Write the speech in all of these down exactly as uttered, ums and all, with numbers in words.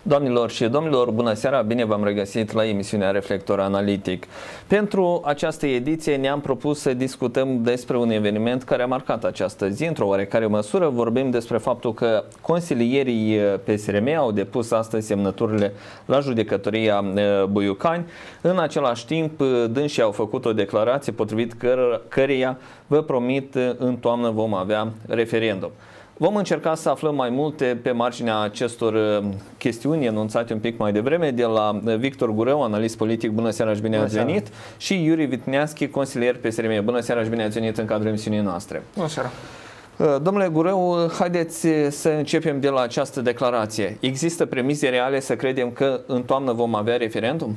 Doamnelor și domnilor, bună seara, bine v-am regăsit la emisiunea Reflector Analitic. Pentru această ediție ne-am propus să discutăm despre un eveniment care a marcat această zi, într-o oarecare măsură. Vorbim despre faptul că consilierii P S R M au depus astăzi semnăturile la judecătoria Buiucani. În același timp, dânsii au făcut o declarație potrivit căr căreia vă promit în toamnă vom avea referendum. Vom încerca să aflăm mai multe pe marginea acestor chestiuni enunțate un pic mai devreme de la Victor Gureu, analist politic. Bună seara și bine ați venit. Și Iuri Vitneaschi, consilier P S R M. Bună seara și bine ați venit în cadrul emisiunii noastre. Bună seara. Domnule Gureu, haideți să începem de la această declarație. Există premize reale să credem că în toamnă vom avea referendum?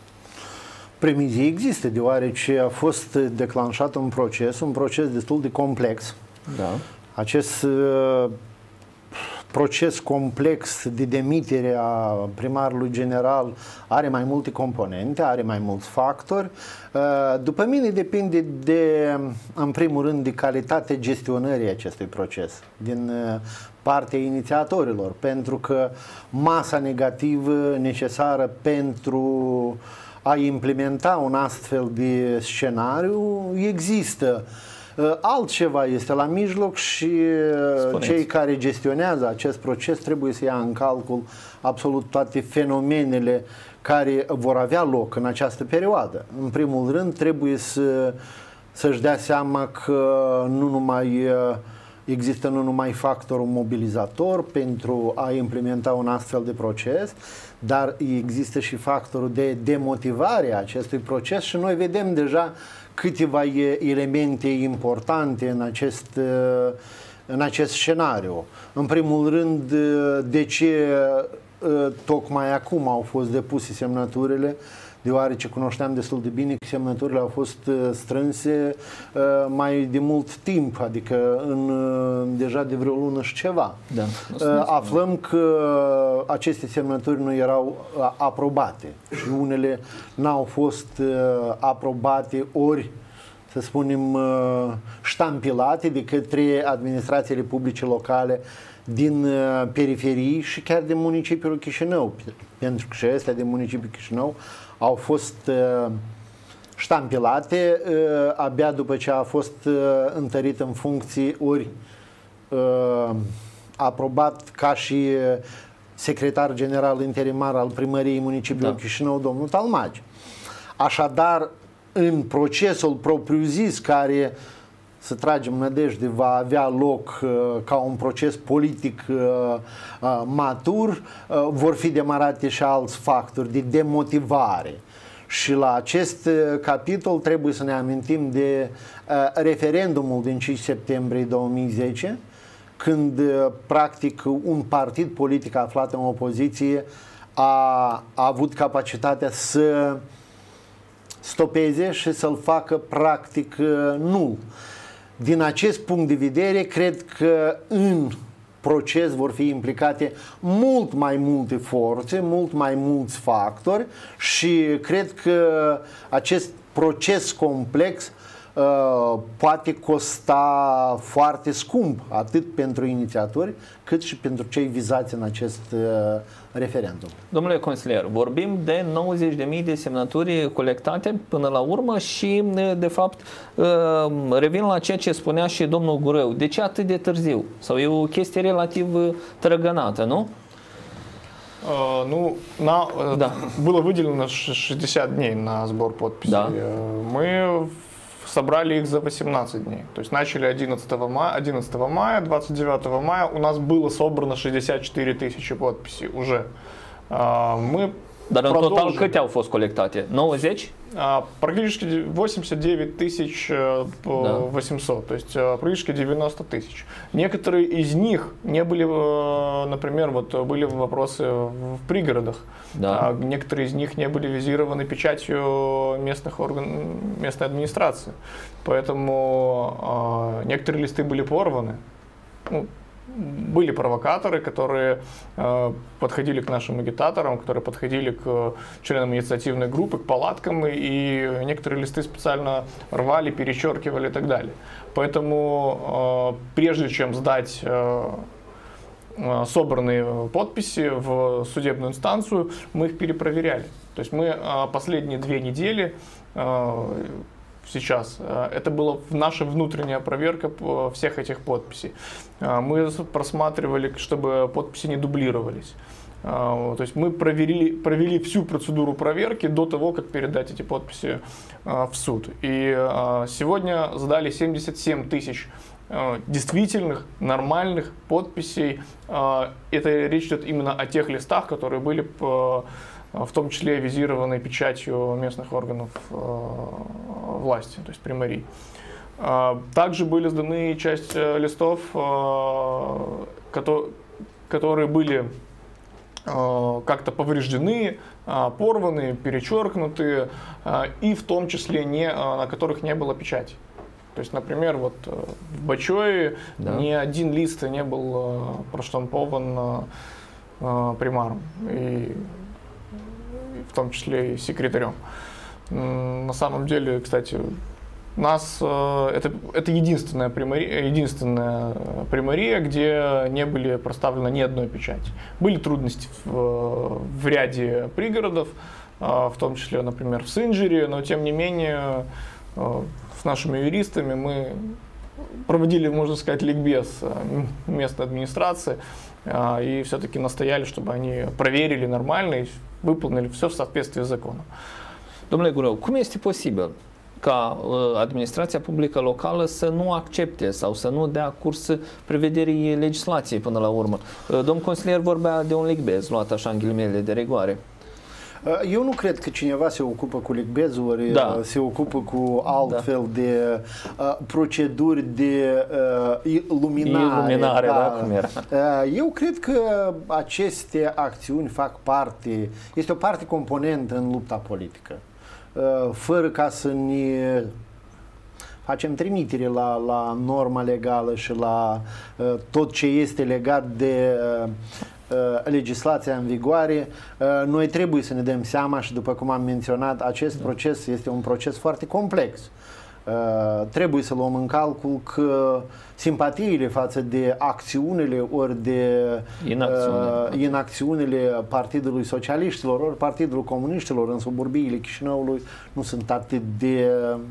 Premize există, deoarece a fost declanșat un proces, un proces destul de complex. Da. Acest uh, proces complex de demitere a primarului general are mai multe componente, are mai mulți factori. Uh, după mine depinde de, în primul rând, de calitatea gestionării acestui proces din uh, partea inițiatorilor, pentru că masa negativă necesară pentru a implementa un astfel de scenariu există. Altceva este la mijloc și Spuneți. Cei care gestionează acest proces trebuie să ia în calcul absolut toate fenomenele care vor avea loc în această perioadă. În primul rând trebuie să, să-și dea seama că nu numai există nu numai factorul mobilizator pentru a implementa un astfel de proces, dar există și factorul de demotivare a acestui proces și noi vedem deja câteva elemente importante în acest, în acest scenariu. În primul rând, de ce tocmai acum au fost depuse semnăturile, deoarece cunoșteam destul de bine că semnăturile au fost strânse mai de mult timp, adică în, deja de vreo lună și ceva. Da. Aflăm că aceste semnături nu erau aprobate și unele n-au fost aprobate ori, să spunem, ștampilate de către administrațiile publice locale din periferii și chiar de municipiul Chișinău, pentru că și astea de municipiul Chișinău au fost uh, ștampilate uh, abia după ce a fost uh, întărit în funcții, ori uh, aprobat ca și uh, secretar general interimar al primăriei municipiului da. Chișinău, domnul Talmagi. Așadar, în procesul propriu-zis care, să tragem nădejde, va avea loc uh, ca un proces politic uh, uh, matur, uh, vor fi demarate și alți factori de demotivare. Și la acest uh, capitol trebuie să ne amintim de uh, referendumul din cinci septembrie două mii zece, când uh, practic un partid politic aflat în opoziție a, a avut capacitatea să stopeze și să-l facă practic uh, nul. Din acest punct de vedere, cred că în proces vor fi implicate mult mai multe forțe, mult mai mulți factori și cred că acest proces complex uh, poate costa foarte scump, atât pentru inițiatori, cât și pentru cei vizați în acest uh, referendum. Domnule consilier, vorbim de nouăzeci de mii de semnături colectate până la urmă și, de fapt, revin la ceea ce spunea și domnul Gureu. De ce atât de târziu? Sau e o chestie relativ trăgănată, nu? Uh, ну, на, да. Было выделено шестьдесят дней на сбор подписей. Да. Мы собрали их за восемнадцать дней. То есть начали одиннадцатого мая, одиннадцатого мая, двадцать девятого мая у нас было собрано шестьдесят четыре тысячи подписей уже. Мы Dar în total câte au fost colectate? nouăzeci? Практически восемьдесят девять тысяч восемьсот, то есть практически девяносто тысяч. Некоторые из них не были, например, вот были вопросы в пригородах. Да. Некоторые из них не были визированы печатью местных органов, местной администрации. Поэтому некоторые листы были порваны. Ну, были провокаторы, которые э, подходили к нашим агитаторам, которые подходили к членам инициативной группы, к палаткам, и некоторые листы специально рвали, перечеркивали и так далее. Поэтому э, прежде чем сдать э, собранные подписи в судебную инстанцию, мы их перепроверяли. То есть мы последние две недели сейчас, это была наша внутренняя проверка всех этих подписей. Мы просматривали, чтобы подписи не дублировались. То есть мы провели, провели всю процедуру проверки до того, как передать эти подписи в суд. И сегодня сдали семьдесят семь тысяч действительных, нормальных подписей. Это речь идет именно о тех листах, которые были в том числе визированы печатью местных органов власти, то есть примарий. Также были сданы часть листов, которые были как-то повреждены, порваны, перечеркнуты, и в том числе не, на которых не было печати. То есть, например, вот в Бачое да. ни один лист не был проштампован примаром, и в том числе и секретарем. На самом деле, кстати, нас это, это единственная примария, единственная примария, где не были проставлены ни одной печати. Были трудности в, в ряде пригородов, в том числе, например, в Синджире, но тем не менее с нашими юристами мы проводили, можно сказать, ликбез местной администрации и все-таки настояли, чтобы они проверили нормально и выполнили все в соответствии с законом. Domnule Gureu, cum este posibil ca administrația publică locală să nu accepte sau să nu dea curs prevederii legislației până la urmă? Domnul consilier vorbea de un licbez luat așa în ghilimele de rigoare. Eu nu cred că cineva se ocupă cu licbezuri, da. se ocupă cu altfel da. de uh, proceduri de uh, iluminare. Iluminare, da. Da, cum era. Uh, eu cred că aceste acțiuni fac parte, este o parte componentă în lupta politică. Uh, fără ca să ne facem trimitere la, la norma legală și la uh, tot ce este legat de uh, legislația în vigoare, noi trebuie să ne dăm seama și, după cum am menționat, acest da. proces este un proces foarte complex. Trebuie să luăm în calcul că simpatiile față de acțiunile ori de inacțiune. inacțiunile Partidului Socialiștilor ori Partidului Comuniștilor în suburbiile Chișinăului nu sunt atât de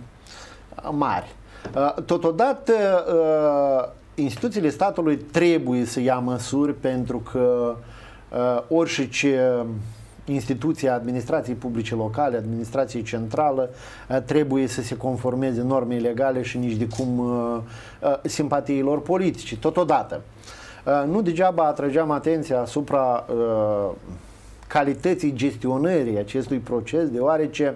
mari. Totodată instituțiile statului trebuie să ia măsuri pentru că uh, orice instituție a administrației publice locale, administrației centrală, uh, trebuie să se conformeze normei legale și nici de cum uh, uh, simpatiilor politice. Totodată, uh, nu degeaba atrăgeam atenția asupra uh, calității gestionării acestui proces, deoarece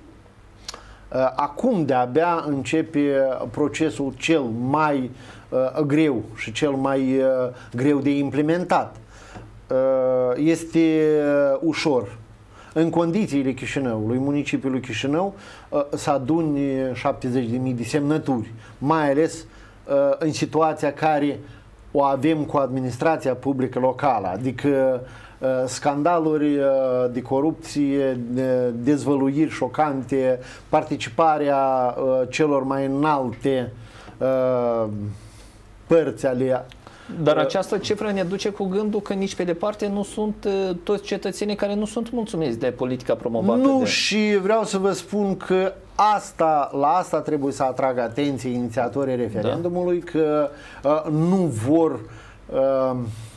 uh, acum de-abia începe procesul cel mai Uh, greu și cel mai uh, greu de implementat. Uh, este uh, ușor în condițiile Chișinăului, municipiului Chișinău, uh, să aduni șaptezeci de mii de semnături, mai ales uh, în situația care o avem cu administrația publică locală, adică uh, scandaluri uh, de corupție, de dezvăluiri șocante, participarea uh, celor mai înalte uh, părți ale... Dar această cifră ne duce cu gândul că nici pe departe nu sunt toți cetățenii care nu sunt mulțumiți de politica promovată. Nu, de... și vreau să vă spun că asta, la asta trebuie să atragă atenție inițiatorii referendumului, da. că uh, nu vor uh,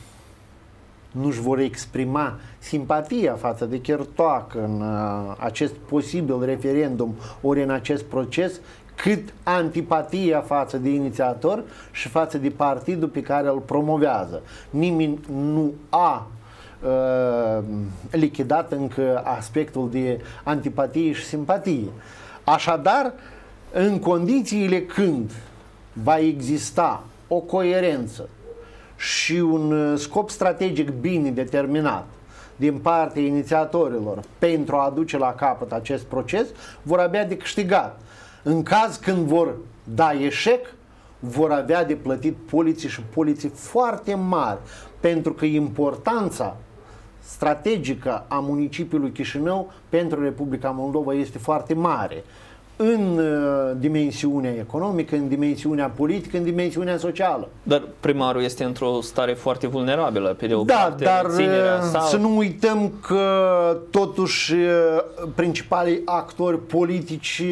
nu-și vor exprima simpatia față de Chertoac în uh, acest posibil referendum ori în acest proces, cât antipatia față de inițiator și față de partidul pe care îl promovează. Nimeni nu a uh, lichidat încă aspectul de antipatie și simpatie. Așadar, în condițiile când va exista o coerență și un scop strategic bine determinat din partea inițiatorilor pentru a aduce la capăt acest proces, vor avea de câștigat. În caz când vor da eșec, vor avea de plătit poliții și poliții foarte mari, pentru că importanța strategică a municipiului Chișinău pentru Republica Moldova este foarte mare. în dimensiunea economică, în dimensiunea politică, în dimensiunea socială. Dar primarul este într-o stare foarte vulnerabilă, pe de o da, parte, dar sa... să nu uităm că totuși principalii actori politici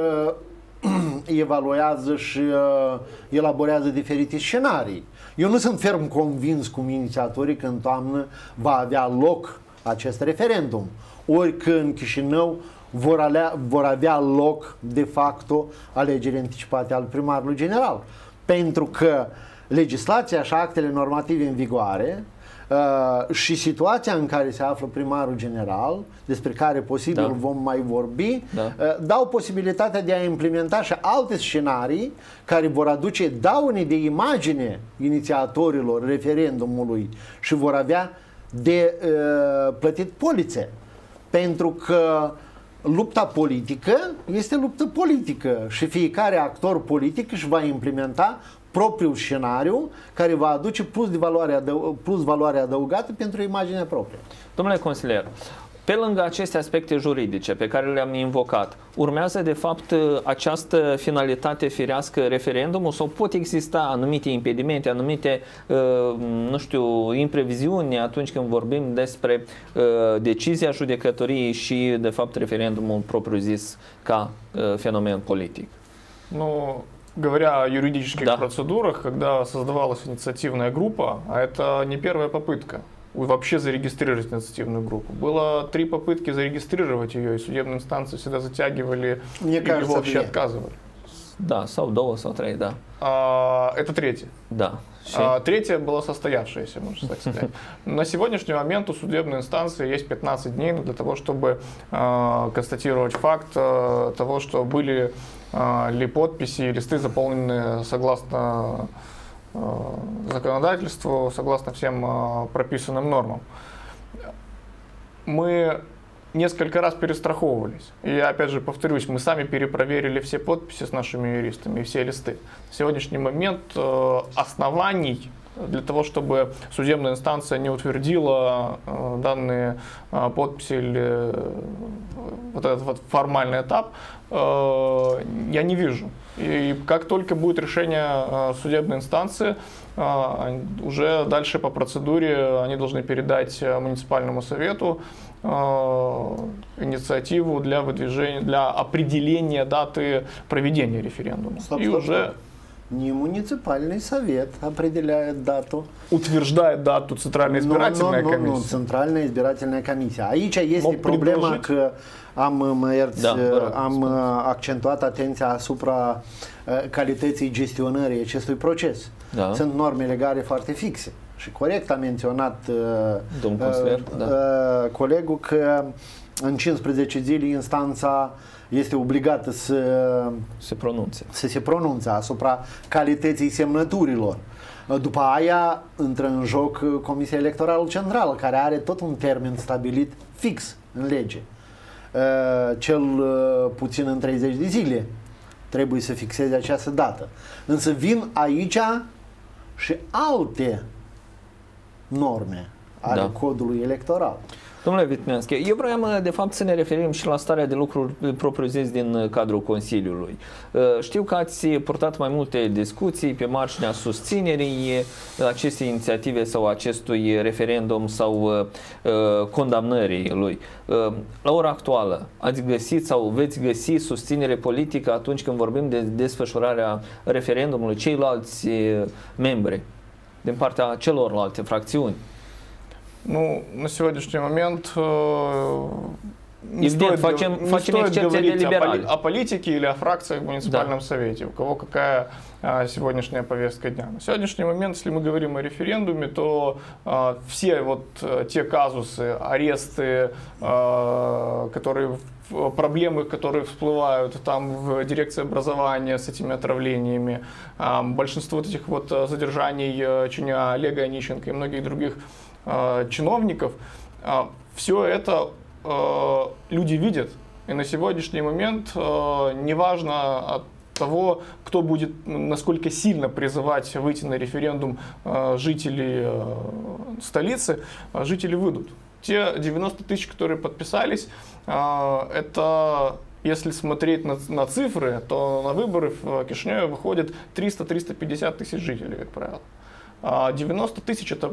evaluează și elaborează diferite scenarii. Eu nu sunt ferm convins cum inițiatorii că în toamnă va avea loc acest referendum, ori că în Chișinău vor, alea, vor avea loc de facto alegeri anticipate al primarului general. Pentru că legislația și actele normative în vigoare uh, și situația în care se află primarul general, despre care posibil da. vom mai vorbi, da. uh, dau posibilitatea de a implementa și alte scenarii care vor aduce daune de imagine inițiatorilor referendumului și vor avea de uh, plătit polițe. Pentru că lupta politică este luptă politică și fiecare actor politic își va implementa propriul scenariu care va aduce plus, de valoare, adăug, plus valoare adăugată pentru imaginea proprie. Domnule consilier, pe lângă aceste aspecte juridice pe care le-am invocat, urmează de fapt această finalitate firească referendumul sau pot exista anumite impedimente, anumite, nu știu, impreviziuni atunci când vorbim despre decizia judecătoriei și de fapt referendumul propriu-zis ca феномен politic? Ну, говоря о юридических да. процедурах, когда создавалась инициативная группа, а это не первая попытка вообще зарегистрировать инициативную группу. Было три попытки зарегистрировать ее, и судебные инстанции всегда затягивали Мне и кажется, вообще две. отказывали. Да, sau două, sau trei, да. А, это третье. Да. А, третье было состоявшееся, можно так сказать. На сегодняшний момент у судебной инстанции есть пятнадцать дней для того, чтобы а, констатировать факт а, того, что были а, ли подписи и листы заполнены согласно законодательству, согласно всем прописанным нормам. Мы несколько раз перестраховывались. И я опять же повторюсь, мы сами перепроверили все подписи с нашими юристами и все листы. На сегодняшний момент оснований для того, чтобы судебная инстанция не утвердила данные подписи или вот этот вот формальный этап, я не вижу. И как только будет решение судебной инстанции, уже дальше по процедуре они должны передать муниципальному совету инициативу для выдвижения, для определения даты проведения референдума. Стоп, и стоп, уже стоп. Не муниципальный совет определяет дату. Utvrдает дату Центральная избирательная nu, nu, комиссия. Nu, Centralная избирательная комиссия. Aici este problema că am, mă ierți, da, rog, am spune. accentuat atenția asupra calității gestionării acestui proces. Da. Sunt norme legale foarte fixe. Și corect a menționat Domnul consilier, da. colegul că în cincisprezece zile instanța este obligată să se pronunțe. să se pronunțe asupra calității semnăturilor. După aia intră în joc Comisia Electorală Centrală, care are tot un termen stabilit fix în lege. Cel puțin în treizeci de zile trebuie să fixeze această dată. Însă vin aici și alte norme ale da. codului electoral. Domnule Vitmeanski, eu vreau de fapt să ne referim și la starea de lucruri propriu-zis din cadrul Consiliului. Știu că ați purtat mai multe discuții pe marginea susținerii acestei inițiative sau acestui referendum sau condamnării lui. La ora actuală, ați găsit sau veți găsi susținere politică atunci când vorbim de desfășurarea referendumului ceilalți membri din partea celorlalte fracțiuni? Ну, на сегодняшний момент э, не Евгений, стоит, фачем, не фачем стоит говорить о, поли, о политике или о фракциях в муниципальном да. совете, у кого какая а, сегодняшняя повестка дня. На сегодняшний момент, если мы говорим о референдуме, то а, все вот а, те казусы, аресты, а, которые проблемы, которые всплывают там в дирекции образования с этими отравлениями, а, большинство вот этих вот задержаний Чуня, Олега Онищенко и многих других чиновников, все это люди видят. И на сегодняшний момент неважно от того, кто будет, насколько сильно призывать выйти на референдум жителей столицы, жители выйдут. Те девяносто тысяч, которые подписались, это если смотреть на, на цифры, то на выборы в Кишиневе выходит триста — триста пятьдесят тысяч жителей, как правило. А девяносто тысяч это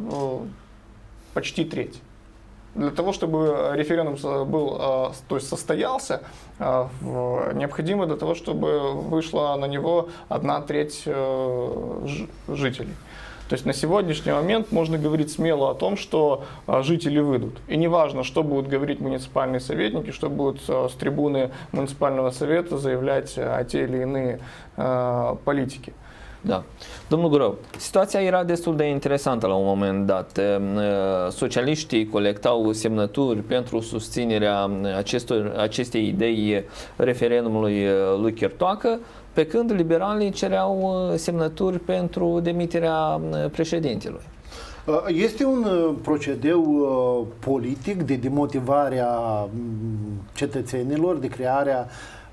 почти треть. Для того, чтобы референдум был, то есть состоялся, необходимо для того, чтобы вышла на него одна треть жителей. То есть на сегодняшний момент можно говорить смело о том, что жители выйдут. И неважно, что будут говорить муниципальные советники, что будут с трибуны муниципального совета заявлять о те или иные политики. Da. Domnul Gurău, situația era destul de interesantă la un moment dat. Socialiștii colectau semnături pentru susținerea acestor, acestei idei referendumului lui Chirtoacă, pe când liberalii cereau semnături pentru demiterea președintelui. Este un procedeu politic de demotivare a cetățenilor, de crearea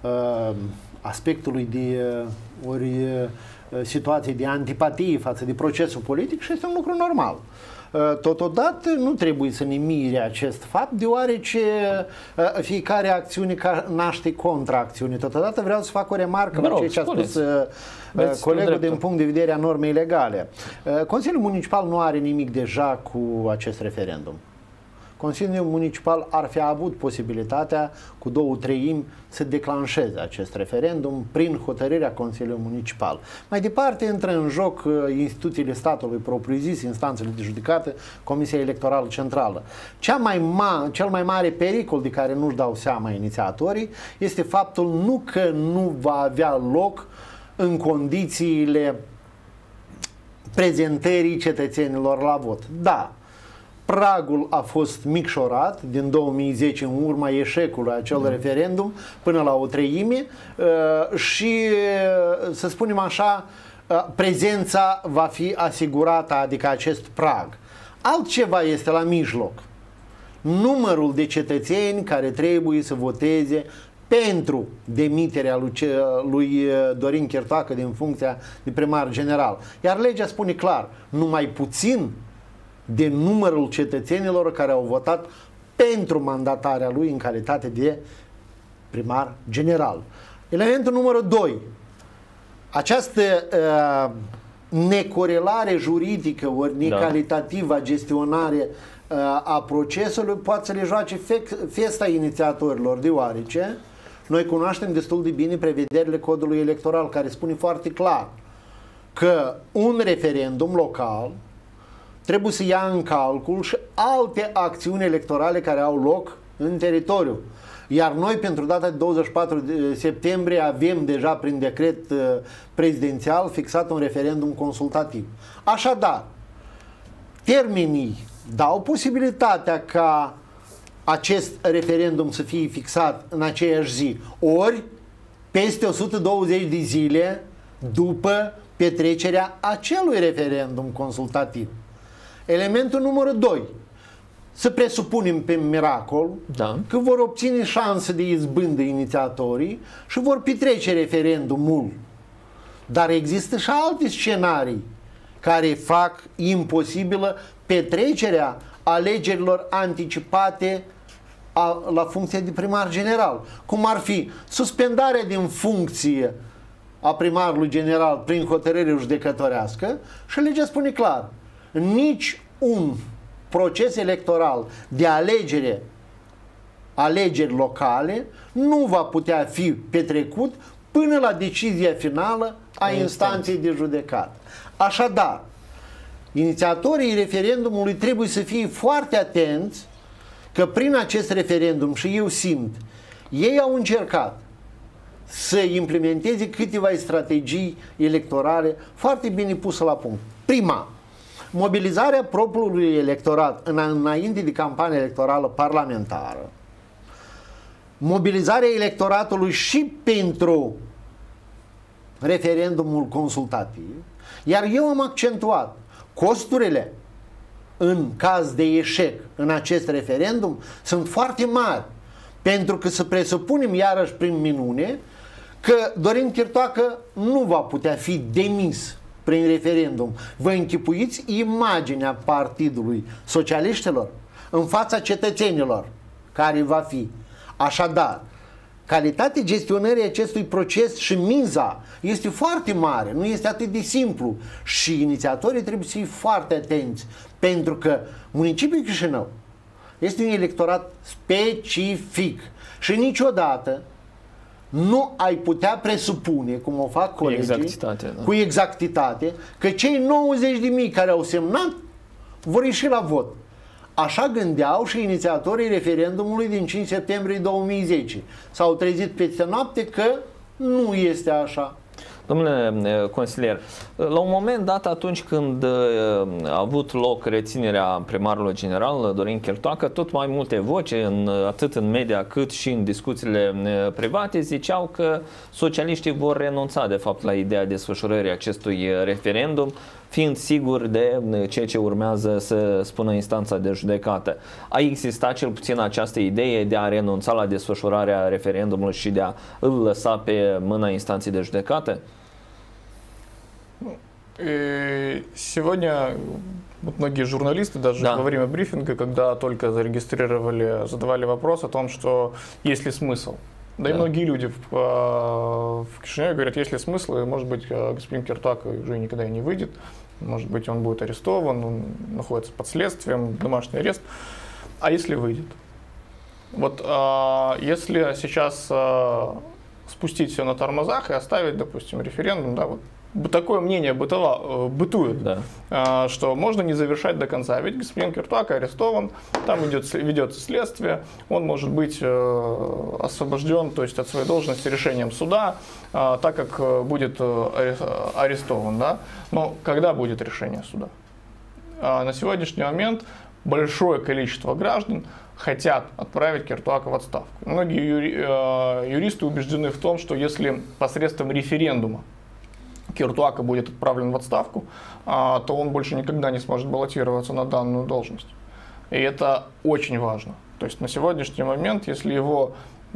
aspectului de ori situații de antipatie față de procesul politic și este un lucru normal. Totodată nu trebuie să ne mire acest fapt, deoarece fiecare acțiune naște contraacțiune. Totodată vreau să fac o remarcă la ceea ce a spus colegul din punct de vedere a normei legale. Consiliul Municipal nu are nimic deja cu acest referendum. Consiliul Municipal ar fi avut posibilitatea cu două treimi să declanșeze acest referendum prin hotărârea Consiliului Municipal. Mai departe intră în joc instituțiile statului propriu-zis, instanțele de judecată, Comisia Electorală Centrală. Cea mai ma, cel mai mare pericol de care nu-și dau seama inițiatorii este faptul nu că nu va avea loc în condițiile prezentării cetățenilor la vot. Da, pragul a fost micșorat din două mii zece în urma eșecului acel mm. referendum până la o treime și, să spunem așa, prezența va fi asigurată, adică acest prag. Altceva este la mijloc. Numărul de cetățeni care trebuie să voteze pentru demiterea lui, lui Dorin Chirtoacă din funcția de primar general. Iar legea spune clar, numai puțin de numărul cetățenilor care au votat pentru mandatarea lui în calitate de primar general. Elementul numărul doi. Această uh, necorelare juridică ori necalitativă gestionare uh, a procesului poate să le joace festa inițiatorilor, deoarece noi cunoaștem destul de bine prevederile codului electoral care spune foarte clar că un referendum local trebuie să ia în calcul și alte acțiuni electorale care au loc în teritoriu. Iar noi, pentru data de douăzeci și patru septembrie, avem deja prin decret prezidențial fixat un referendum consultativ. Așadar, termenii dau posibilitatea ca acest referendum să fie fixat în aceeași zi, ori peste o sută douăzeci de zile după petrecerea acelui referendum consultativ. Elementul numărul doi. Să presupunem pe miracol da. că vor obține șanse de izbândă inițiatorii și vor petrece referendumul. Dar există și alte scenarii care fac imposibilă petrecerea alegerilor anticipate a, la funcția de primar general. Cum ar fi suspendarea din funcție a primarului general prin hotărâre judecătorească și legea spune clar, nici un proces electoral de alegere, alegeri locale, nu va putea fi petrecut până la decizia finală a instanței de judecată. Așadar, inițiatorii referendumului trebuie să fie foarte atenți că prin acest referendum, și eu simt, ei au încercat să implementeze câteva strategii electorale foarte bine puse la punct. Prima, mobilizarea propriului electorat înainte de campania electorală parlamentară, mobilizarea electoratului și pentru referendumul consultativ, iar eu am accentuat costurile în caz de eșec în acest referendum sunt foarte mari, pentru că să presupunem iarăși prin minune că Dorin Chirtoacă nu va putea fi demis prin referendum. Vă închipuiți imaginea Partidului Socialiștilor în fața cetățenilor care va fi. Așadar, calitatea gestionării acestui proces și miza este foarte mare, nu este atât de simplu și inițiatorii trebuie să fie foarte atenți, pentru că municipiul Chișinău este un electorat specific și niciodată nu ai putea presupune, cum o fac colegii, exactitate, da. cu exactitate, că cei nouăzeci de mii care au semnat vor ieși la vot. Așa gândeau și inițiatorii referendumului din cinci septembrie două mii zece. S-au trezit peste noapte că nu este așa. Domnule consilier, la un moment dat, atunci când a avut loc reținerea primarului general Dorin Chirtoacă, tot mai multe voci, în, atât în media cât și în discuțiile private, ziceau că socialiștii vor renunța de fapt la ideea desfășurării acestui referendum, fiind siguri de ceea ce urmează să spună instanța de judecată. A existat cel puțin această idee de a renunța la desfășurarea referendumului și de a îl lăsa pe mâna instanței de judecată? Сегодня вот многие журналисты, даже да. во время брифинга, когда только зарегистрировали, задавали вопрос о том, что есть ли смысл. Да, да и многие люди в, в Кишиневе говорят, есть ли смысл, и может быть господин Киртоака уже никогда и не выйдет, может быть он будет арестован, он находится под следствием, домашний арест. А если выйдет? Вот если сейчас спустить все на тормозах и оставить, допустим, референдум, да, вот такое мнение бытово, бытует, да. что можно не завершать до конца. Ведь господин Киртоака арестован, там идет, ведется следствие, он может быть освобожден, то есть от своей должности решением суда, так как будет арестован. Да? Но когда будет решение суда? На сегодняшний момент большое количество граждан хотят отправить Киртоака в отставку. Многие юри, юристы убеждены в том, что если посредством референдума Киртоака будет отправлен в отставку, то он больше никогда не сможет баллотироваться на данную должность. И это очень важно. То есть на сегодняшний момент, если его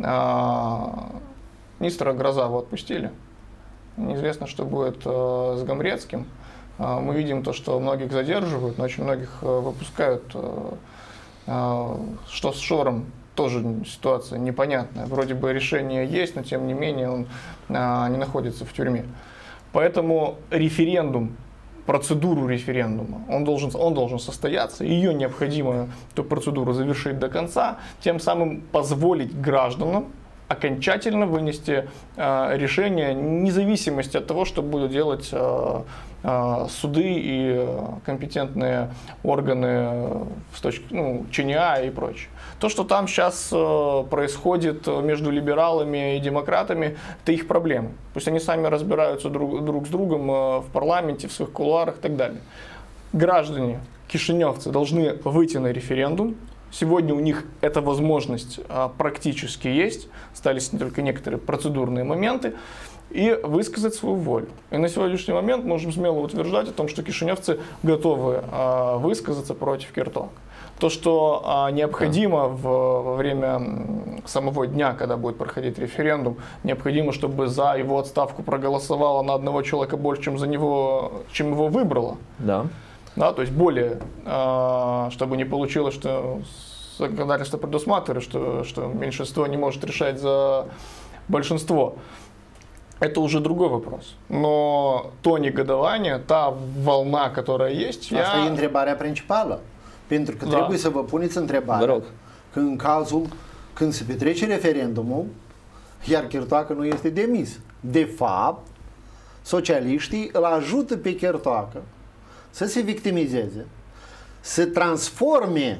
министра Грозаву отпустили, неизвестно, что будет с Гамрецким. Мы видим то, что многих задерживают, но очень многих выпускают. Что с Шором, тоже ситуация непонятная. Вроде бы решение есть, но тем не менее он не находится в тюрьме. Поэтому референдум, процедуру референдума, он должен, он должен состояться, ее необходимо эту процедуру завершить до конца, тем самым позволить гражданам окончательно вынести э, решение, вне зависимости от того, что будут делать э, э, суды и э, компетентные органы с точки, ну, ЧНА и прочее. То, что там сейчас э, происходит между либералами и демократами, это их проблемы. Пусть они сами разбираются друг, друг с другом э, в парламенте, в своих кулуарах и так далее. Граждане, кишиневцы, должны выйти на референдум. Сегодня у них эта возможность а, практически есть, остались не только некоторые процедурные моменты, и высказать свою волю. И на сегодняшний момент можем смело утверждать о том, что кишиневцы готовы а, высказаться против Киртоака. То, что а, необходимо в, во время самого дня, когда будет проходить референдум, необходимо, чтобы за его отставку проголосовало на одного человека больше, чем за него, чем его выбрало. Да. Да, то есть более, э, чтобы не получилось, что законодательство предусматривает, что, что меньшинство не может решать за большинство. Это уже другой вопрос. Но то негодование, та волна, которая есть, Asta я... e întrebarea principală. Pentru că da. trebuie să vă puneți întrebarea că în cazul când se petrece referendumul, iar Chirtoacă nu este demis. De fapt, socialiștii îl ajută pe Chirtoacă să se victimizeze, să transforme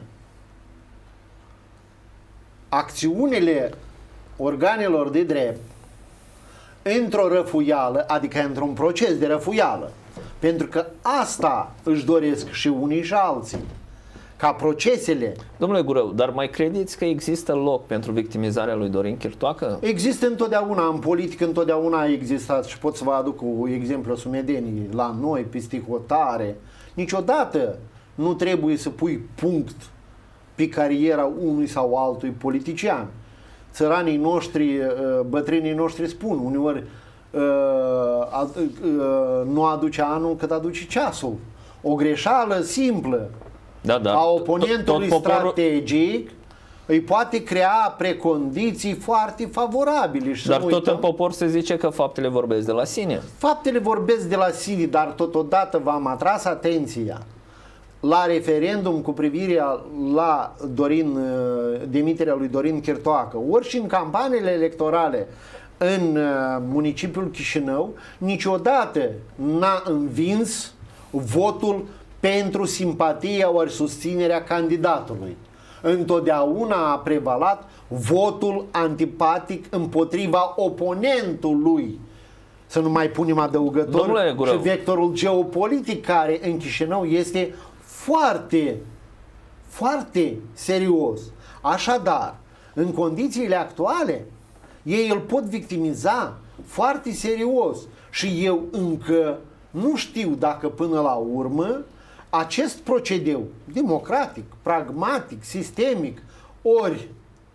acțiunile organelor de drept într-o răfuială, adică într-un proces de răfuială. Pentru că asta își doresc și unii și alții. Ca procesele... Domnule Gurău, dar mai credeți că există loc pentru victimizarea lui Dorin Chirtoacă? Există întotdeauna, în politică întotdeauna a existat și pot să vă aduc un exemplu sumedenie. La noi, peste hotare, niciodată nu trebuie să pui punct pe cariera unui sau altui politician. Țăranii noștri, bătrânii noștri spun, uneori nu aduce anul cât aduce ceasul. O greșeală simplă da, da. a oponentului tot, tot strategic îi poate crea precondiții foarte favorabile. Și dar tot uităm, în popor se zice că faptele vorbesc de la sine. Faptele vorbesc de la sine, dar totodată v-am atras atenția la referendum cu privire la Dorin, demiterea lui Dorin Chirtoacă, ori și în campaniile electorale în municipiul Chișinău, niciodată n-a învins votul pentru simpatia ori susținerea candidatului. Întotdeauna a prevalat votul antipatic împotriva oponentului. Să nu mai punem adăugător și vectorul geopolitic care în Chișinău este foarte, foarte serios. Așadar, în condițiile actuale, ei îl pot victimiza foarte serios și eu încă nu știu dacă până la urmă acest procedeu democratic, pragmatic, sistemic, ori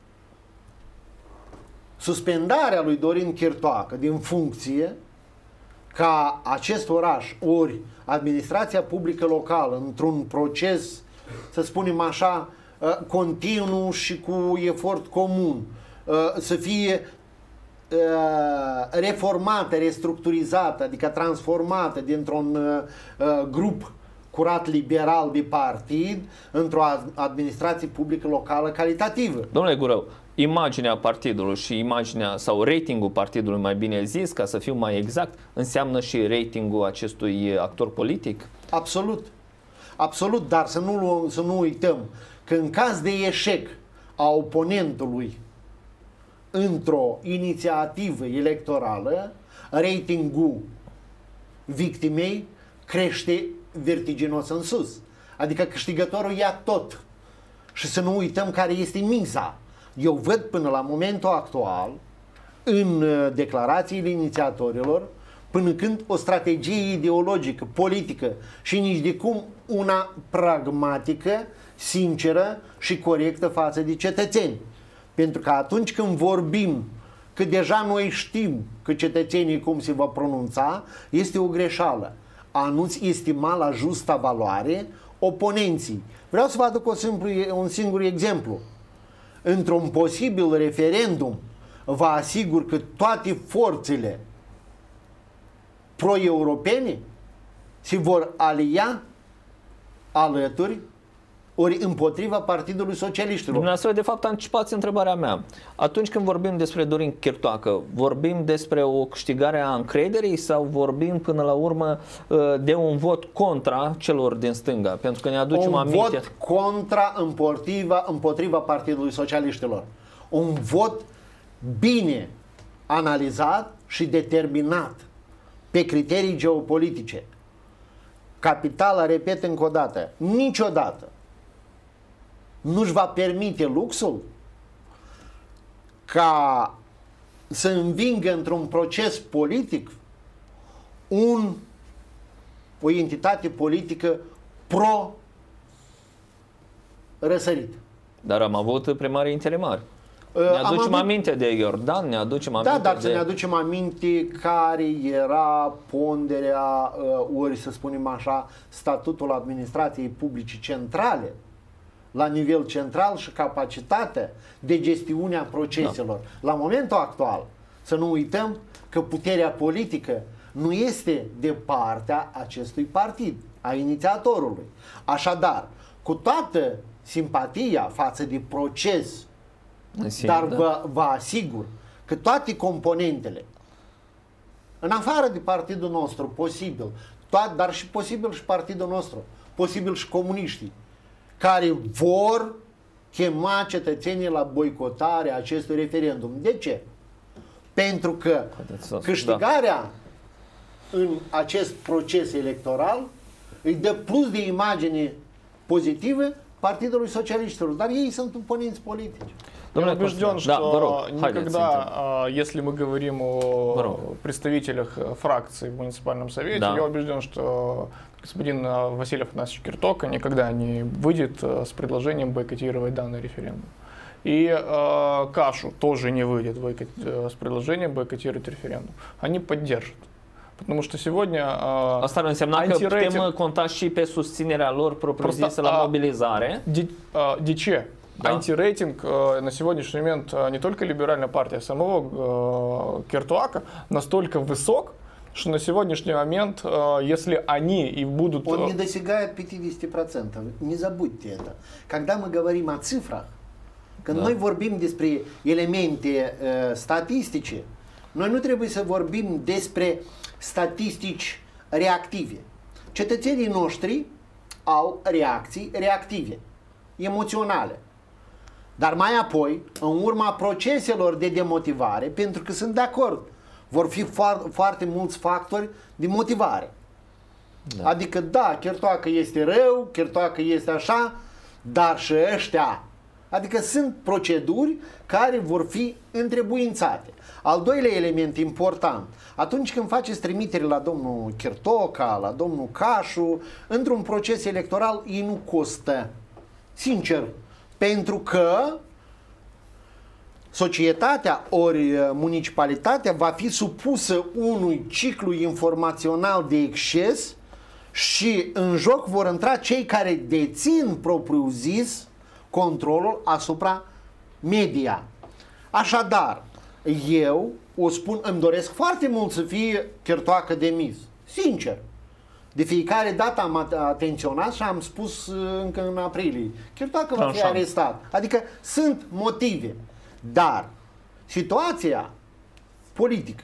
suspendarea lui Dorin Chirtoacă din funcție ca acest oraș, ori administrația publică locală, într-un proces, să spunem așa, continuu și cu efort comun, să fie reformată, restructurizată, adică transformată dintr-un grup curat liberal de partid într-o administrație publică locală calitativă. Domnule Gurău, imaginea partidului și imaginea sau ratingul partidului, mai bine zis, ca să fiu mai exact, înseamnă și ratingul acestui actor politic? Absolut. Absolut, dar să nu, să nu uităm că în caz de eșec a oponentului într-o inițiativă electorală, ratingul victimei crește vertiginos în sus. Adică câștigătorul ia tot. Și să nu uităm care este miza. Eu văd până la momentul actual, în declarațiile inițiatorilor, până când o strategie ideologică, politică și nici de cum una pragmatică, sinceră și corectă față de cetățeni. Pentru că atunci când vorbim că deja noi știm că cetățenii cum se va pronunța, este o greșeală. A nu-ți estima la justa valoare oponenții. Vreau să vă aduc o simplu, un singur exemplu. Într-un posibil referendum, vă asigur că toate forțele pro-europene se vor alia alături ori împotriva Partidului Socialiștilor. Dumneavoastră, de fapt, anticipați întrebarea mea. Atunci când vorbim despre Dorin Chirtoacă, vorbim despre o câștigare a încrederii sau vorbim până la urmă de un vot contra celor din stânga? Pentru că ne aducem un aminte... vot contra împotriva, împotriva Partidului Socialiștilor. Un vot bine analizat și determinat pe criterii geopolitice. Capitala, repet încă o dată, niciodată nu-și va permite luxul ca să învingă într-un proces politic un, o entitate politică pro-răsărit. Dar am avut primarii interimari. Ne aducem avut... aminte de Iordan, ne aducem aminte Da, dar de... să ne aducem aminte care era ponderea, ori să spunem așa, statutul administrației publice centrale, la nivel central și capacitatea de gestiune a proceselor. Da. La momentul actual, să nu uităm că puterea politică nu este de partea acestui partid, a inițiatorului. Așadar, cu toată simpatia față de proces, Sigur, dar vă, vă asigur că toate componentele, în afară de partidul nostru, posibil, toat, dar și posibil și partidul nostru, posibil și comuniștii, care vor chema cetățenii la boicotarea acestui referendum. De ce? Pentru că câștigarea da. în acest proces electoral îi dă plus de imagine pozitivă Partidului Socialiștilor, dar ei sunt oponenți politici. Я убежден, что да, никогда, если мы говорим о представителях фракций в муниципальном совете, да. я убежден, что господин Василий Афанасьевич Киртока никогда не выйдет с предложением бойкотировать данный референдум. И э, Кашу тоже не выйдет бойкот, с предложением бойкотировать референдум. Они поддержат. Потому что сегодня uh, Asta înseamnă că putem conta și pe susținerea lor propriu-zisă la mobilizare. De, uh, de ce? да. антирейтинг э, на сегодняшний момент э, не только либеральной партии, а самого э, Кертуака настолько высок, что на сегодняшний момент, э, если они и будут... Он не достигает пятидесяти процентов, не забудьте это. Когда мы говорим о цифрах, când da. noi vorbim despre elemente uh, statistice, noi nu trebuie să vorbim despre statistici reactive. Cetățenii noștri au reacții reactive, emoționale. Dar mai apoi, în urma proceselor de demotivare, pentru că sunt de acord, vor fi fo- foarte mulți factori de motivare. Da. Adică, da, Chertoacă este rău, Chertoacă este așa, dar și ăștia. Adică sunt proceduri care vor fi întrebuințate. Al doilea element important, atunci când faceți trimitere la domnul Chertoca, la domnul Cașu, într-un proces electoral, ei nu costă. Sincer, pentru că societatea ori municipalitatea va fi supusă unui ciclu informațional de exces și în joc vor intra cei care dețin propriu zis controlul asupra media. Așadar, eu o spun, îmi doresc foarte mult să fie Chertoacă demis. Sincer. De fiecare dată am atenționat și am spus încă în aprilie, Chertoacă va fi arestat. Adică sunt motive. Dar situația politică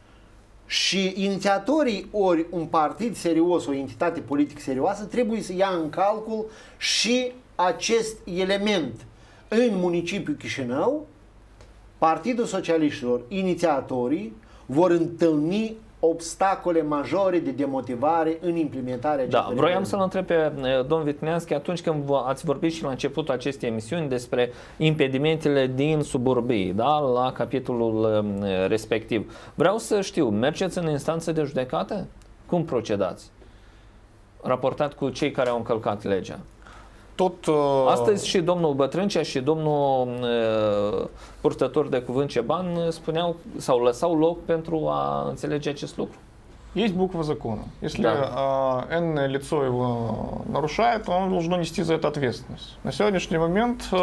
și inițiatorii ori un partid serios, o entitate politică serioasă, trebuie să ia în calcul și acest element. În municipiul Chișinău, Partidul Socialiștilor, inițiatorii, vor întâlni obstacole majore de demotivare în implementarea acestui Da, vroiam să-l întreb pe domnul Vitneaschi, atunci când ați vorbit și la începutul acestei emisiuni despre impedimentele din suburbii, da, la capitolul respectiv. Vreau să știu, mergeți în instanță de judecată? Cum procedați? Raportat cu cei care au încălcat legea. Tot, uh... Astăzi și domnul Bătrâncea și domnul uh, purtător de cuvânt Ceban spuneau sau lăsau loc pentru a înțelege acest lucru. Есть буква закона. Если да. э, энное лицо его нарушает, он должен нести за это ответственность. На сегодняшний момент, э,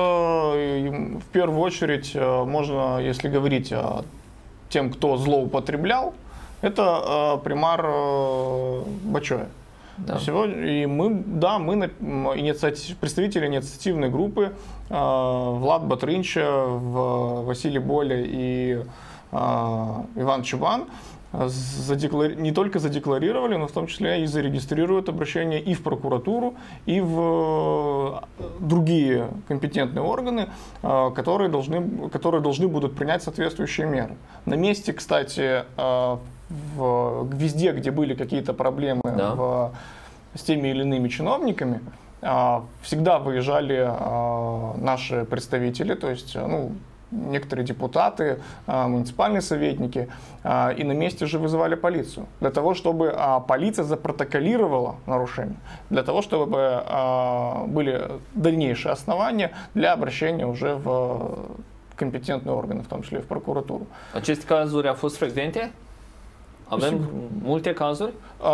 в первую очередь, э, можно, если говорить о тем, кто злоупотреблял, это э, примар э, Бачоя. Да. Сегодня, и мы, да, мы инициатив, представители инициативной группы э, Влад Батрынча, Василий Боля и э, Иван Чубан задеклари... не только задекларировали, но в том числе и зарегистрируют обращение и в прокуратуру, и в другие компетентные органы, э, которые, должны, которые должны будут принять соответствующие меры. На месте, кстати, э, В, везде, где были какие-то проблемы да. в, с теми или иными чиновниками, всегда выезжали наши представители, то есть ну, некоторые депутаты, муниципальные советники, и на месте же вызывали полицию, для того, чтобы полиция запротоколировала нарушение, для того, чтобы были дальнейшие основания для обращения уже в компетентные органы, в том числе и в прокуратуру. Aceste cazuri au fost frecvente? Avem multe cazuri?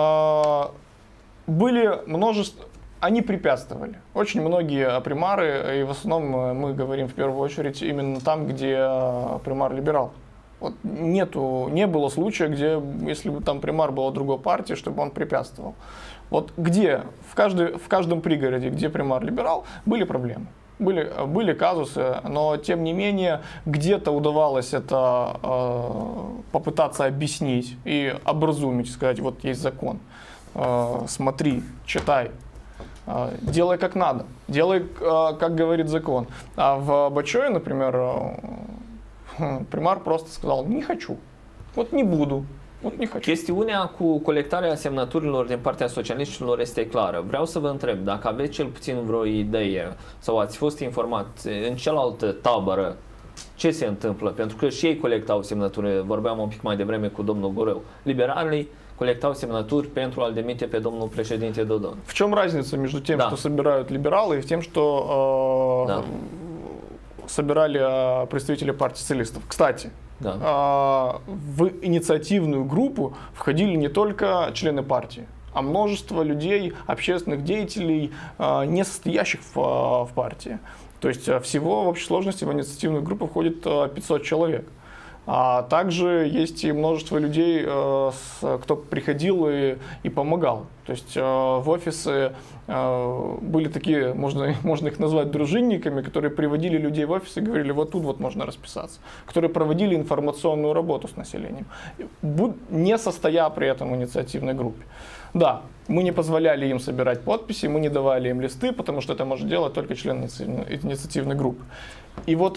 Были множество, они препятствовали. Очень многие примары, и в основном мы говорим в первую очередь именно там, где примар либерал. Вот нету, не было случая, где, если бы там примар был от другой партии, чтобы он препятствовал. Вот где, в, каждой, в каждом пригороде, где примар либерал, были проблемы. Были, были казусы, но тем не менее где-то удавалось это э, попытаться объяснить и образумить, сказать, вот есть закон, э, смотри, читай, э, делай как надо, делай, э, как говорит закон. А в Бачое, например, э, примар просто сказал, не хочу, вот не буду. Chestiunea cu colectarea semnăturilor din partea socialiștilor este clară. Vreau să vă întreb dacă aveți cel puțin vreo idee sau ați fost informat în cealaltă tabără ce se întâmplă, pentru că și ei colectau semnături, vorbeam un pic mai devreme cu domnul Goreu. Liberalii colectau semnături pentru a-l demite pe domnul președinte Dodon. В чем разница между тем, да. что собирают либералы, и тем, что э, да. собирали э, представители партии социалистов? Кстати, да. в инициативную группу входили не только члены партии, а множество людей, общественных деятелей, не состоящих в, в партии. То есть всего в общей сложности в инициативную группу входит пятьсот человек. А также есть и множество людей, кто приходил и, и помогал. То есть в офисы были такие, можно, можно их назвать дружинниками, которые приводили людей в офис и говорили, вот тут вот можно расписаться. Которые проводили информационную работу с населением, не состоя при этом в инициативной группе. Да, мы не позволяли им собирать подписи, мы не давали им листы, потому что это может делать только член инициативной группы. И вот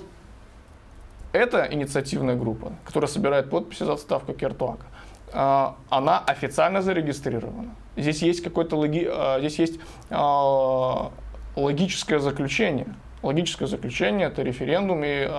эта инициативная группа, которая собирает подписи за отставку Кертуака, она официально зарегистрирована. Здесь есть какое-то логи... здесь есть логическое заключение. Логическое заключение — это референдум и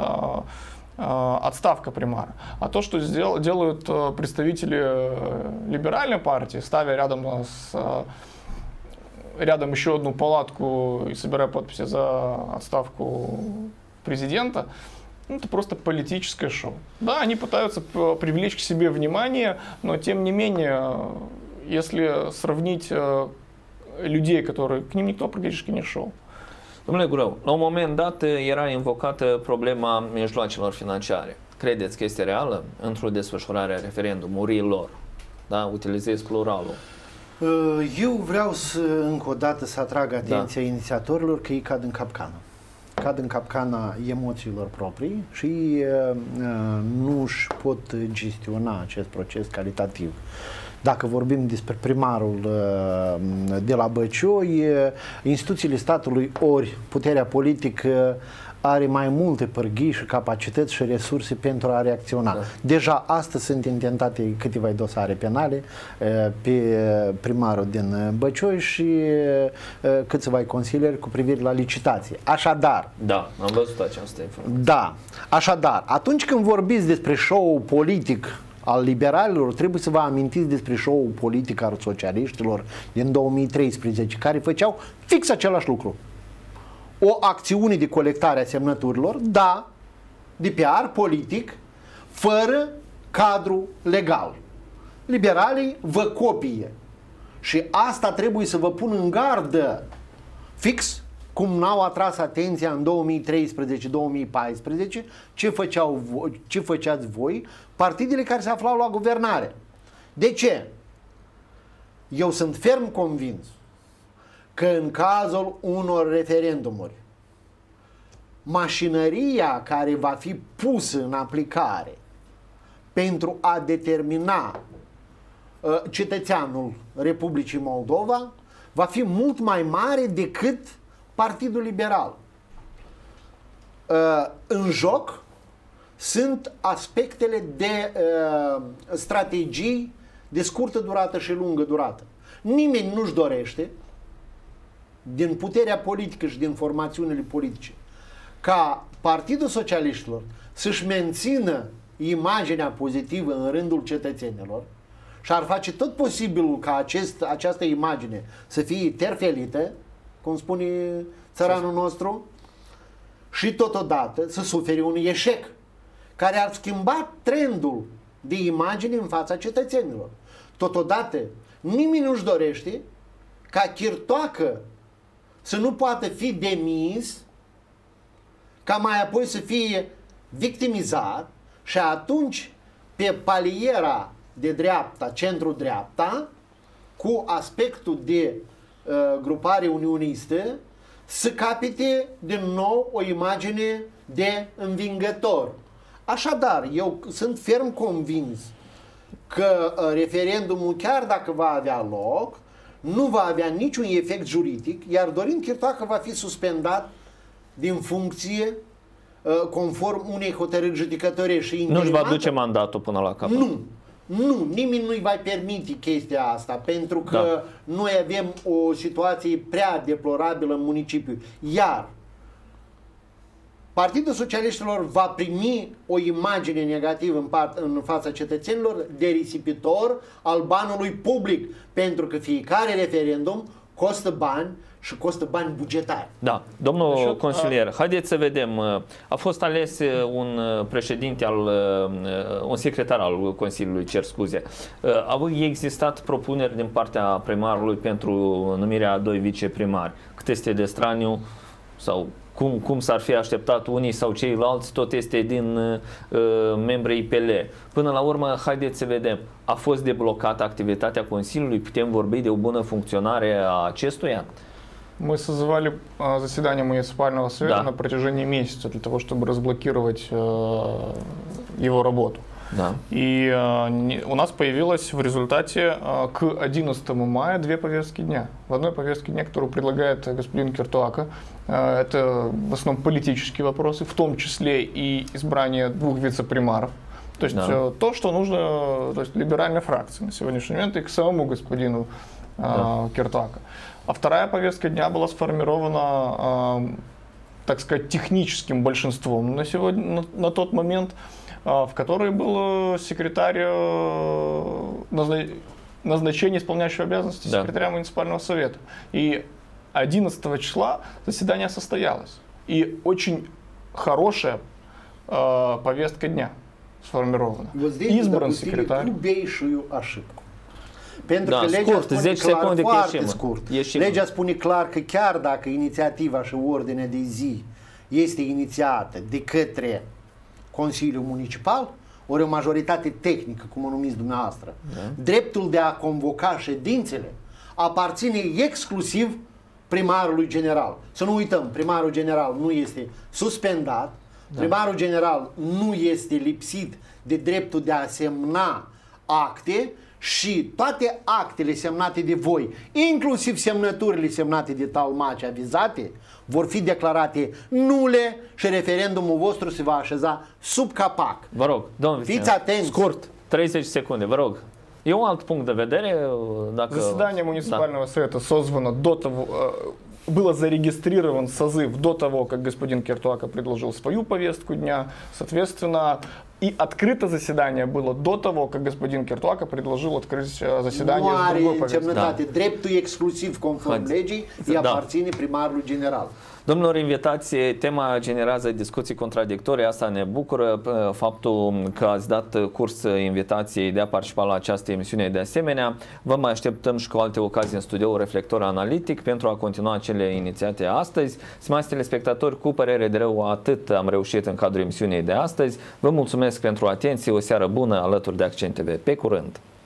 отставка примара. А то, что сдел... делают представители либеральной партии, ставя рядом с рядом еще одну палатку и собирая подписи за отставку президента, это просто политическое шоу. Да, они пытаются привлечь к себе внимание, но tем не менее, если sравnить людей, которые к ним никто практически не шел. Domnule Gurău, la un moment dat era invocată problema mijloacelor financiare. Credeți că este reală într-o desfășurare a referendumurilor? Da, utilizez pluralul. Eu vreau să, încă o dată, să atrag atenția da. inițiatorilor că ei cad în capcană. Cad în capcana emoțiilor proprii și uh, nu își pot gestiona acest proces calitativ. Dacă vorbim despre primarul uh, de la Băcioi, uh, instituțiile statului ori puterea politică are mai multe pârghii și capacități și resurse pentru a reacționa. Da. Deja astăzi sunt intentate câteva dosare penale pe primarul din Băcioi și câțiva consilieri cu privire la licitație. Așadar... Da, am văzut această informație. Da. Așadar, atunci când vorbiți despre show-ul politic al liberalilor, trebuie să vă amintiți despre show-ul politic al socialiștilor din două mii treisprezece, care făceau fix același lucru. O acțiune de colectare a semnăturilor, da, de P R politic, fără cadru legal. Liberalii vă copie. Și asta trebuie să vă pun în gardă, fix cum n-au atras atenția în două mii treisprezece două mii paisprezece, ce, făceau voi, ce făceați voi, partidele care se aflau la guvernare. De ce? Eu sunt ferm convins că în cazul unor referendumuri, mașinăria care va fi pusă în aplicare pentru a determina uh, cetățeanul Republicii Moldova va fi mult mai mare decât Partidul Liberal. Uh, în joc sunt aspectele de uh, strategii de scurtă durată și lungă durată. Nimeni nu-și dorește, din puterea politică și din formațiunile politice, ca Partidul Socialiștilor să-și mențină imaginea pozitivă în rândul cetățenilor și ar face tot posibilul ca acest, această imagine să fie terfelită, cum spune țăranul nostru, și totodată să sufere un eșec care ar schimba trendul de imagine în fața cetățenilor. Totodată, nimeni nu-și dorește ca Chirtoacă să nu poată fi demis, ca mai apoi să fie victimizat și atunci pe paliera de dreapta, centru-dreapta, cu aspectul de uh, grupare unionistă, să capete din nou o imagine de învingător. Așadar, eu sunt ferm convins că uh, referendumul, chiar dacă va avea loc, nu va avea niciun efect juridic, iar Dorin Chirtoacă va fi suspendat din funcție conform unei hotărâri judecătorești și nu-și va duce mandatul până la capăt. Nu, nu, nimeni nu-i va permite chestia asta, pentru că da. noi avem o situație prea deplorabilă în municipiu. Iar Partidul Socialiștilor va primi o imagine negativă în, part, în fața cetățenilor de risipitor al banului public, pentru că fiecare referendum costă bani și costă bani bugetari. Da, domnul deci, consilier, a... haideți să vedem, a fost ales un președinte al, un secretar al Consiliului, cer scuze. Au existat propuneri din partea primarului pentru numirea a doi viceprimari. Cât este de straniu sau cum, cum s-ar fi așteptat unii sau ceilalți, tot este din uh, membrii I P L. Până la urmă, haideți să vedem, a fost deblocată activitatea Consiliului, putem vorbi de o bună funcționare a acestuia? Мы созывали заседание муниципального совета да. на протяжении месяца для того, чтобы разблокировать э, его работу. Да. И э, у нас появилось в результате э, к одиннадцатому мая две повестки дня. В одной повестке дня, которую предлагает господин Киртуака, э, это в основном политические вопросы, в том числе и избрание двух вице-примаров. То есть да. э, то, что нужно, то есть либеральной фракции на сегодняшний момент и к самому господину э, да. Киртуака. А вторая повестка дня была сформирована, э, так сказать, техническим большинством на, сегодня, на, на тот момент, э, в которой был секретарь э, назна, назначения исполняющего обязанности да. секретаря муниципального совета. И одиннадцатого числа заседание состоялось. И очень хорошая э, повестка дня сформирована. Избран секретарь. Ошибку. Pentru da, că legea scurt, spune zece clar, secunde foarte ieșim. scurt, ieșim. legea spune clar că chiar dacă inițiativa și ordinea de zi este inițiată de către Consiliul Municipal, ori o majoritate tehnică, cum o numiți dumneavoastră, da. dreptul de a convoca ședințele aparține exclusiv primarului general. Să nu uităm, primarul general nu este suspendat, da. primarul general nu este lipsit de dreptul de a semna acte și toate actele semnate de voi, inclusiv semnăturile semnate de talmaci avizate, vor fi declarate nule și referendumul vostru se va așeza sub capac. Vă rog, domnul Fiți atenți. Scurt, treizeci secunde, vă rог. E un alt punct de vedere, dacă... Заседание муниципального да. совета созвано до того, было зарегистрирован созыв до того, как господин Киртуака предложил свою повестку дня, соответственно, и открыто заседание было до того, как господин Киртуака предложил открыть заседание с другой повесткой. Da. Dreptul exclusiv conform legii îi aparține primarului general. Domnilor invitați, tema generează discuții contradictorii, asta ne bucură, faptul că ați dat curs invitației de a participa la această emisiune de asemenea. Vă mai așteptăm și cu alte ocazii în studioul Reflector Analitic pentru a continua cele inițiate astăzi. Stimați telespectatori, cu părere de rău, atât am reușit în cadrul emisiunii de astăzi. Vă mulțumesc pentru atenție, o seară bună alături de Accent T V. Pe curând!